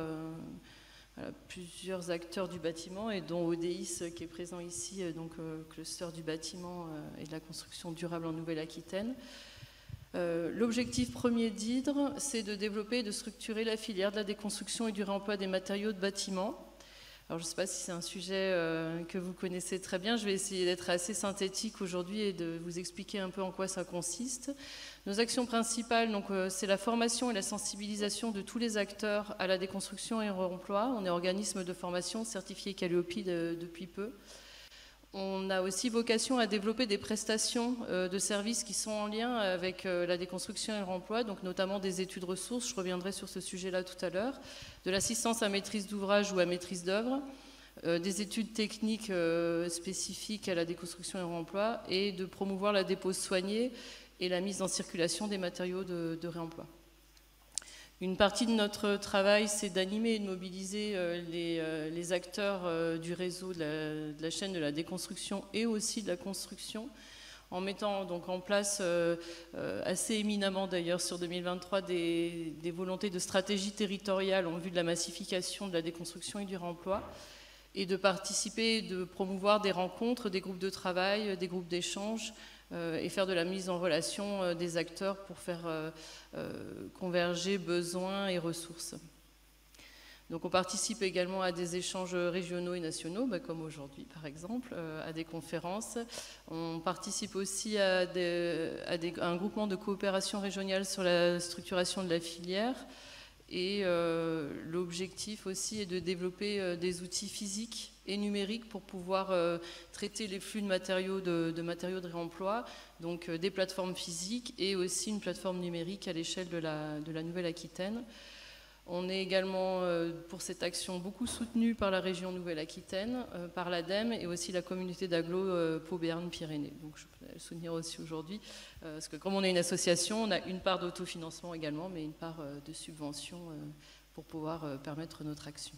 acteurs du bâtiment, et dont ODIS qui est présent ici, donc cluster du bâtiment et de la construction durable en Nouvelle-Aquitaine. L'objectif premier d'Hydre, c'est de développer et de structurer la filière de la déconstruction et du réemploi des matériaux de bâtiment. Alors je ne sais pas si c'est un sujet que vous connaissez très bien, je vais essayer d'être assez synthétique aujourd'hui et de vous expliquer un peu en quoi ça consiste. Nos actions principales, c'est la formation et la sensibilisation de tous les acteurs à la déconstruction et au réemploi. On est organisme de formation certifié Calliope depuis peu. On a aussi vocation à développer des prestations de services qui sont en lien avec la déconstruction et le réemploi, donc notamment des études ressources, je reviendrai sur ce sujet-là tout à l'heure, de l'assistance à maîtrise d'ouvrage ou à maîtrise d'œuvre, des études techniques spécifiques à la déconstruction et au réemploi, et de promouvoir la dépose soignée et la mise en circulation des matériaux de réemploi. Une partie de notre travail, c'est d'animer et de mobiliser les acteurs du réseau de la chaîne de la déconstruction et aussi de la construction en mettant donc en place assez éminemment d'ailleurs sur 2023 des volontés de stratégie territoriale en vue de la massification de la déconstruction et du réemploi, et de participer, de promouvoir des rencontres, des groupes de travail, des groupes d'échange, et faire de la mise en relation des acteurs pour faire converger besoins et ressources. Donc on participe également à des échanges régionaux et nationaux, comme aujourd'hui par exemple, à des conférences. On participe aussi à un groupement de coopération régionale sur la structuration de la filière. Et l'objectif aussi est de développer des outils physiques et numériques pour pouvoir traiter les flux de matériaux de réemploi, donc des plateformes physiques et aussi une plateforme numérique à l'échelle de la Nouvelle-Aquitaine. On est également, pour cette action, beaucoup soutenu par la région Nouvelle-Aquitaine, par l'ADEME et aussi la communauté d'agglo Pau-Béarn-Pyrénées. Donc je peux le soutenir aussi aujourd'hui, parce que comme on est une association, on a une part d'autofinancement également, mais une part de subvention pour pouvoir permettre notre action.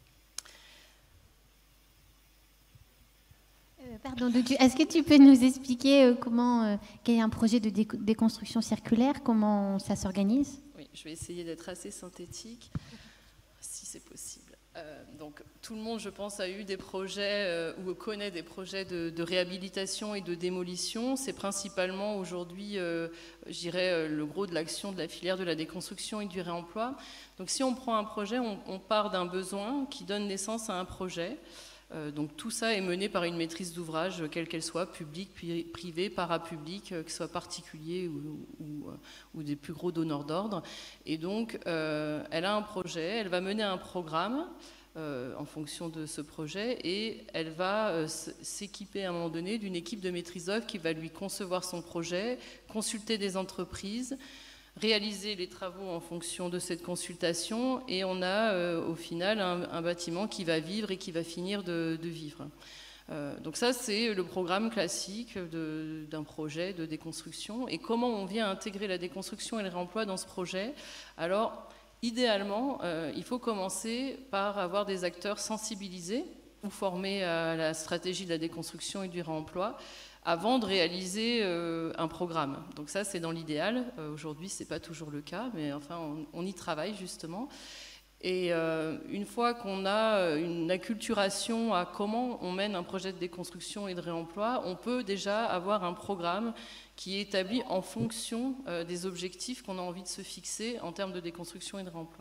Pardon, est-ce que tu peux nous expliquer quel est un projet de déconstruction circulaire, comment ça s'organise? Oui, je vais essayer d'être assez synthétique, si c'est possible. Donc, tout le monde, je pense, a eu des projets ou connaît des projets de réhabilitation et de démolition. C'est principalement aujourd'hui, je dirais, le gros de l'action de la filière de la déconstruction et du réemploi. Donc, si on prend un projet, on part d'un besoin qui donne naissance à un projet. Donc tout ça est mené par une maîtrise d'ouvrage, quelle qu'elle soit, publique, privée, parapublique, que ce soit particulier ou des plus gros donneurs d'ordre. Et donc, elle a un projet, elle va mener un programme en fonction de ce projet, et elle va s'équiper à un moment donné d'une équipe de maîtrise d'œuvre qui va lui concevoir son projet, consulter des entreprises, réaliser les travaux en fonction de cette consultation, et on a au final un bâtiment qui va vivre et qui va finir de vivre. Donc ça, c'est le programme classique d'un projet de déconstruction. Et comment on vient intégrer la déconstruction et le réemploi dans ce projet? Alors, idéalement, il faut commencer par avoir des acteurs sensibilisés ou formés à la stratégie de la déconstruction et du réemploi, avant de réaliser un programme. Donc ça, c'est dans l'idéal. Aujourd'hui, ce n'est pas toujours le cas, mais enfin, on y travaille justement. Et une fois qu'on a une acculturation à comment on mène un projet de déconstruction et de réemploi, on peut déjà avoir un programme qui est établi en fonction des objectifs qu'on a envie de se fixer en termes de déconstruction et de réemploi.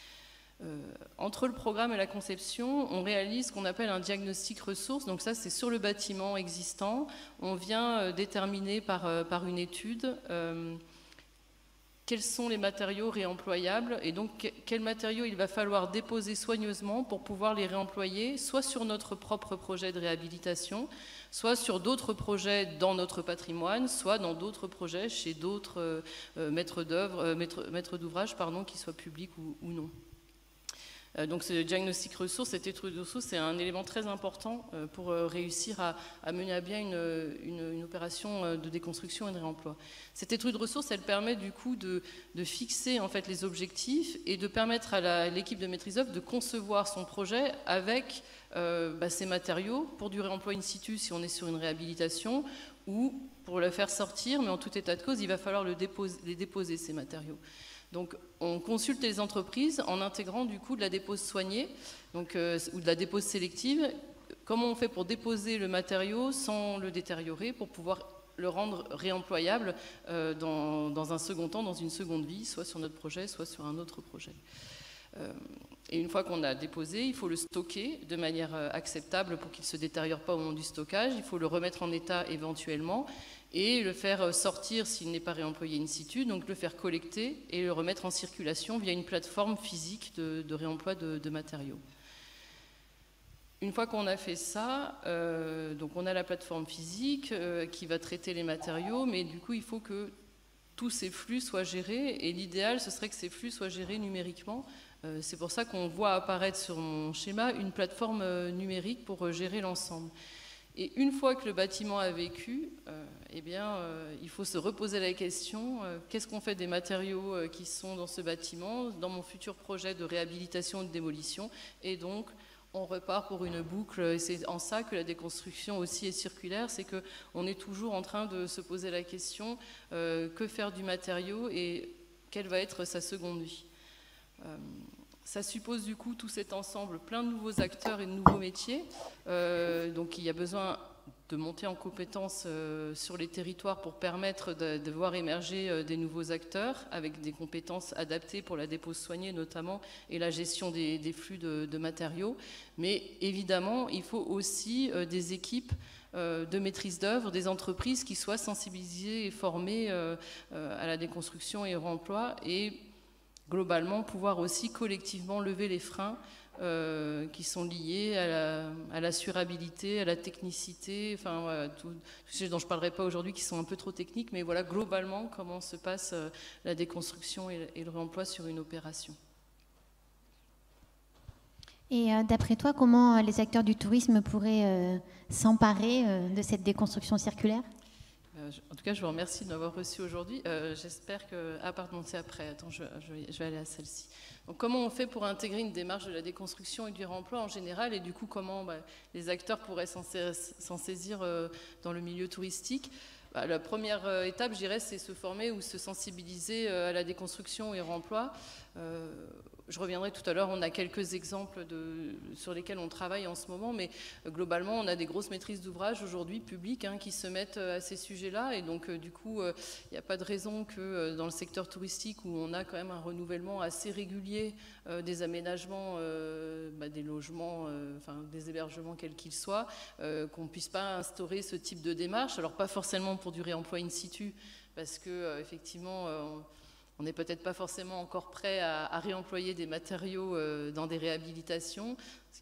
Entre le programme et la conception, on réalise ce qu'on appelle un diagnostic ressources. Donc ça, c'est sur le bâtiment existant. On vient déterminer par une étude quels sont les matériaux réemployables, et donc quels matériaux il va falloir déposer soigneusement pour pouvoir les réemployer, soit sur notre propre projet de réhabilitation, soit sur d'autres projets dans notre patrimoine, soit dans d'autres projets chez d'autres maîtres d'ouvrage, qui soient publics ou non. Donc ce diagnostic ressources, cette étude de ressources, c'est un élément très important pour réussir à mener à bien une opération de déconstruction et de réemploi. Cette étude de ressources, elle permet du coup de fixer en fait les objectifs et de permettre à l'équipe de maîtrise d'œuvre de concevoir son projet avec ces matériaux pour du réemploi in situ si on est sur une réhabilitation, ou pour le faire sortir, mais en tout état de cause, il va falloir les déposer ces matériaux. Donc on consulte les entreprises en intégrant du coup de la dépose soignée, ou de la dépose sélective. Comment on fait pour déposer le matériau sans le détériorer, pour pouvoir le rendre réemployable dans un second temps, dans une seconde vie, soit sur notre projet, soit sur un autre projet. Et une fois qu'on a déposé, il faut le stocker de manière acceptable pour qu'il ne se détériore pas au moment du stockage. Il faut le remettre en état éventuellement et le faire sortir s'il n'est pas réemployé in situ, donc le faire collecter et le remettre en circulation via une plateforme physique de réemploi de matériaux. Une fois qu'on a fait ça, donc on a la plateforme physique qui va traiter les matériaux, mais du coup il faut que tous ces flux soient gérés, et l'idéal ce serait que ces flux soient gérés numériquement. C'est pour ça qu'on voit apparaître sur mon schéma une plateforme numérique pour gérer l'ensemble. Et une fois que le bâtiment a vécu, il faut se reposer la question, qu'est-ce qu'on fait des matériaux qui sont dans ce bâtiment, dans mon futur projet de réhabilitation ou de démolition? Et donc, on repart pour une boucle. Et c'est en ça que la déconstruction aussi est circulaire, c'est qu'on est toujours en train de se poser la question que faire du matériau et quelle va être sa seconde vie. Ça suppose du coup tout cet ensemble, plein de nouveaux acteurs et de nouveaux métiers. Donc il y a besoin de monter en compétences sur les territoires pour permettre de voir émerger des nouveaux acteurs avec des compétences adaptées pour la dépose soignée notamment et la gestion des flux de matériaux. Mais évidemment, il faut aussi des équipes de maîtrise d'œuvre, des entreprises qui soient sensibilisées et formées à la déconstruction et au réemploi et globalement pouvoir aussi collectivement lever les freins qui sont liés à l'assurabilité, à la technicité, enfin voilà, tout ce dont je ne parlerai pas aujourd'hui qui sont un peu trop techniques, mais voilà globalement comment se passe la déconstruction et le réemploi sur une opération. Et d'après toi, comment les acteurs du tourisme pourraient s'emparer de cette déconstruction circulaire ? En tout cas, je vous remercie de m'avoir reçu aujourd'hui. J'espère que... Ah pardon, c'est après. Attends, je vais aller à celle-ci. Donc, comment on fait pour intégrer une démarche de la déconstruction et du réemploi en général, et du coup, comment les acteurs pourraient s'en saisir dans le milieu touristique ? La première étape, je dirais, c'est se former ou se sensibiliser à la déconstruction et au réemploi. Je reviendrai tout à l'heure, on a quelques exemples sur lesquels on travaille en ce moment, mais globalement, on a des grosses maîtrises d'ouvrage aujourd'hui publiques qui se mettent à ces sujets-là. Et donc, du coup, il n'y a pas de raison que dans le secteur touristique, où on a quand même un renouvellement assez régulier des aménagements, des logements, des hébergements quels qu'ils soient, qu'on ne puisse pas instaurer ce type de démarche. Alors, pas forcément pour du réemploi in situ, parce que effectivement... on n'est peut-être pas forcément encore prêt à réemployer des matériaux dans des réhabilitations. C'est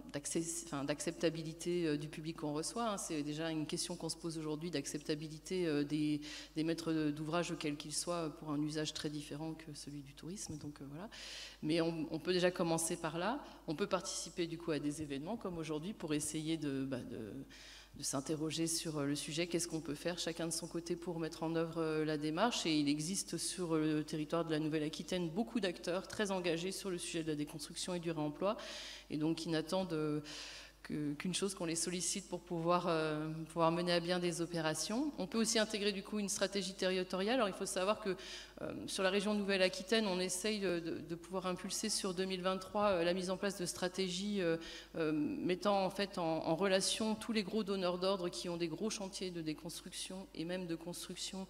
une d'acceptabilité du public qu'on reçoit. C'est déjà une question qu'on se pose aujourd'hui d'acceptabilité des maîtres d'ouvrage, quels qu'ils soient, pour un usage très différent que celui du tourisme. Donc, voilà. Mais on peut déjà commencer par là. On peut participer du coup à des événements comme aujourd'hui pour essayer de s'interroger sur le sujet, qu'est-ce qu'on peut faire chacun de son côté pour mettre en œuvre la démarche. Et il existe sur le territoire de la Nouvelle-Aquitaine beaucoup d'acteurs très engagés sur le sujet de la déconstruction et du réemploi, et donc qui n'attendent qu'une chose, qu'on les sollicite pour pouvoir mener à bien des opérations. On peut aussi intégrer du coup une stratégie territoriale. Alors il faut savoir que sur la région Nouvelle-Aquitaine, on essaye de pouvoir impulser sur 2023 la mise en place de stratégies mettant en fait en relation tous les gros donneurs d'ordre qui ont des gros chantiers de déconstruction et même de construction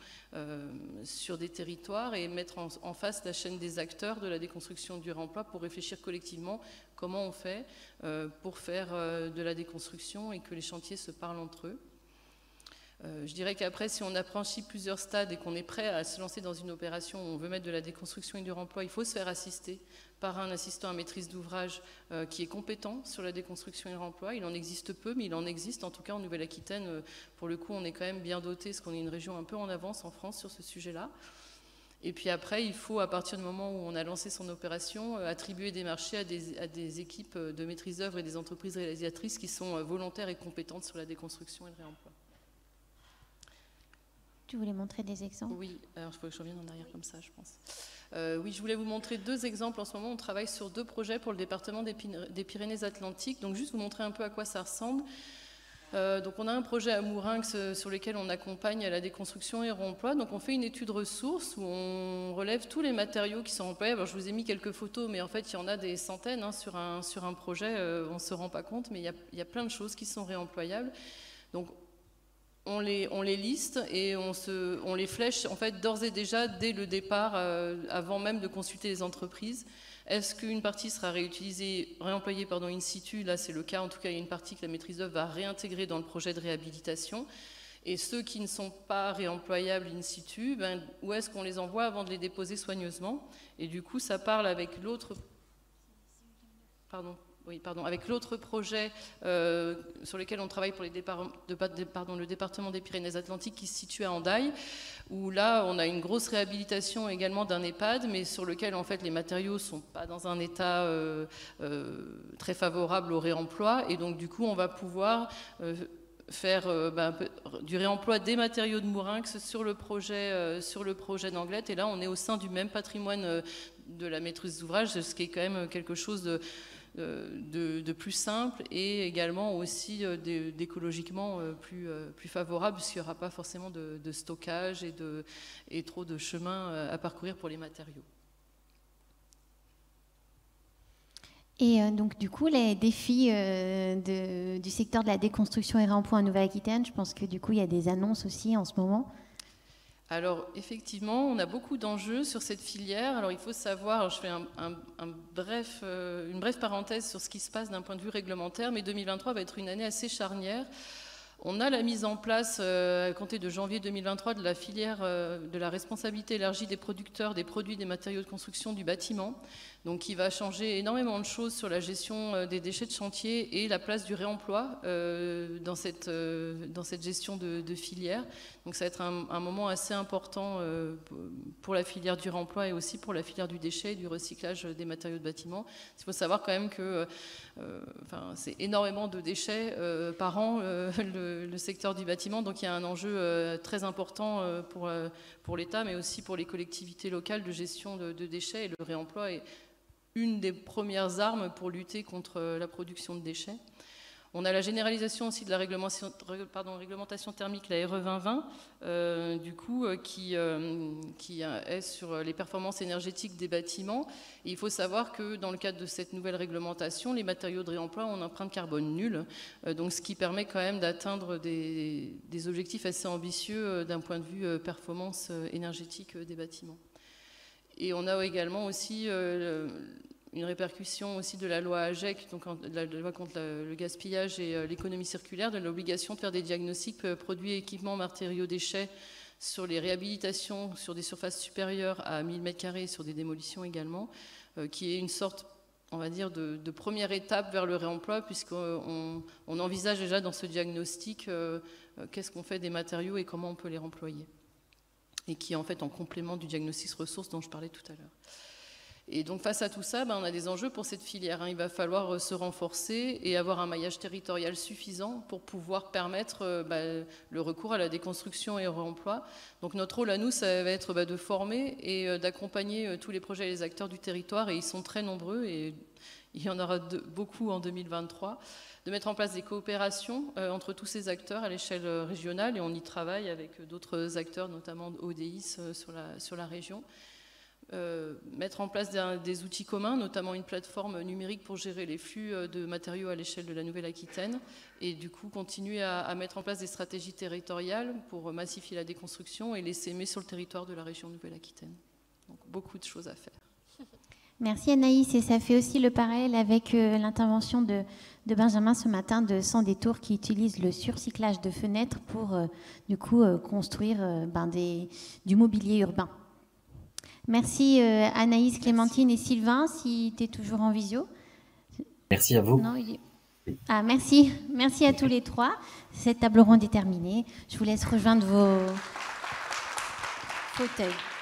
sur des territoires, et mettre en face la chaîne des acteurs de la déconstruction du réemploi pour réfléchir collectivement comment on fait pour faire de la déconstruction et que les chantiers se parlent entre eux. Je dirais qu'après, si on a franchi plusieurs stades et qu'on est prêt à se lancer dans une opération où on veut mettre de la déconstruction et du réemploi, il faut se faire assister par un assistant à maîtrise d'ouvrage qui est compétent sur la déconstruction et le réemploi. Il en existe peu, mais il en existe. En tout cas, en Nouvelle-Aquitaine, pour le coup, on est quand même bien doté, parce qu'on est une région un peu en avance en France sur ce sujet-là. Et puis après, il faut, à partir du moment où on a lancé son opération, attribuer des marchés à des équipes de maîtrise d'œuvre et des entreprises réalisatrices qui sont volontaires et compétentes sur la déconstruction et le réemploi. Tu voulais montrer des exemples ? Oui, alors il faut que je revienne en arrière comme ça, je pense. Oui, je voulais vous montrer deux exemples. En ce moment, on travaille sur 2 projets pour le département des Pyrénées-Atlantiques. Donc, juste vous montrer un peu à quoi ça ressemble. Donc, on a un projet à Mourinx sur lequel on accompagne la déconstruction et le réemploi. Donc, on fait une étude ressources où on relève tous les matériaux qui sont employables. Alors, je vous ai mis quelques photos, mais en fait, il y en a des centaines sur un projet. On ne se rend pas compte, mais il y a plein de choses qui sont réemployables. Donc, on les liste et on les flèche en fait d'ores et déjà dès le départ, avant même de consulter les entreprises. Est-ce qu'une partie sera réemployée in situ? Là, c'est le cas. En tout cas, il y a une partie que la maîtrise d'œuvre va réintégrer dans le projet de réhabilitation. Et ceux qui ne sont pas réemployables in situ, où est-ce qu'on les envoie avant de les déposer soigneusement? Et du coup, ça parle avec l'autre... avec l'autre projet sur lequel on travaille pour le département des Pyrénées-Atlantiques qui se situe à Hendaye, où là on a une grosse réhabilitation également d'un EHPAD, mais sur lequel en fait les matériaux ne sont pas dans un état très favorable au réemploi, et donc du coup on va pouvoir faire du réemploi des matériaux de Mourinx sur le projet d'Anglette, et là on est au sein du même patrimoine de la maîtrise d'ouvrage, ce qui est quand même quelque chose de plus simple et également aussi d'écologiquement plus favorable, puisqu'il n'y aura pas forcément de stockage et trop de chemin à parcourir pour les matériaux. Et donc, du coup, les défis du secteur de la déconstruction et réemploi en Nouvelle-Aquitaine, je pense que du coup, il y a des annonces aussi en ce moment. Alors, effectivement, on a beaucoup d'enjeux sur cette filière. Alors, il faut savoir, alors je fais une brève parenthèse sur ce qui se passe d'un point de vue réglementaire, mais 2023 va être une année assez charnière. On a la mise en place, à compter de janvier 2023, de la filière de la responsabilité élargie des producteurs des produits des matériaux de construction du bâtiment, donc qui va changer énormément de choses sur la gestion des déchets de chantier et la place du réemploi dans cette gestion de filière. Donc ça va être un moment assez important pour la filière du réemploi et aussi pour la filière du déchet et du recyclage des matériaux de bâtiment. Il faut savoir quand même que c'est énormément de déchets par an, le secteur du bâtiment, donc il y a un enjeu très important pour l'État, mais aussi pour les collectivités locales de gestion de déchets, et le réemploi est une des premières armes pour lutter contre la production de déchets. On a la généralisation aussi de la réglementation thermique, la RE 2020, du coup, qui est sur les performances énergétiques des bâtiments. Et il faut savoir que dans le cadre de cette nouvelle réglementation, les matériaux de réemploi ont une empreinte carbone nulle, donc ce qui permet quand même d'atteindre des objectifs assez ambitieux d'un point de vue performance énergétique des bâtiments. Et on a également aussi une répercussion aussi de la loi AGEC, donc la loi contre le gaspillage et l'économie circulaire, de l'obligation de faire des diagnostics produits, équipements, matériaux, déchets sur les réhabilitations sur des surfaces supérieures à 1000 m² et sur des démolitions également, qui est une sorte, on va dire, de première étape vers le réemploi, puisqu'on envisage déjà dans ce diagnostic qu'est-ce qu'on fait des matériaux et comment on peut les remployer, et qui est en fait en complément du diagnostic ressources dont je parlais tout à l'heure. Et donc face à tout ça, on a des enjeux pour cette filière. Il va falloir se renforcer et avoir un maillage territorial suffisant pour pouvoir permettre le recours à la déconstruction et au réemploi. Donc notre rôle à nous, ça va être de former et d'accompagner tous les projets et les acteurs du territoire, et ils sont très nombreux, et il y en aura beaucoup en 2023, de mettre en place des coopérations entre tous ces acteurs à l'échelle régionale, et on y travaille avec d'autres acteurs, notamment ODIS sur la région. Mettre en place des outils communs, notamment une plateforme numérique pour gérer les flux de matériaux à l'échelle de la Nouvelle-Aquitaine, et du coup continuer à mettre en place des stratégies territoriales pour massifier la déconstruction et les s'aimer sur le territoire de la région Nouvelle-Aquitaine. Donc beaucoup de choses à faire. Merci Anaïs, et ça fait aussi le parallèle avec l'intervention de Benjamin ce matin de Sans Détour, qui utilise le surcyclage de fenêtres pour du coup construire du mobilier urbain. Merci Anaïs, Clémentine et Sylvain, si tu es toujours en visio. Merci à vous. Non, merci. Merci à tous les trois. Cette table ronde est terminée. Je vous laisse rejoindre vos fauteuils.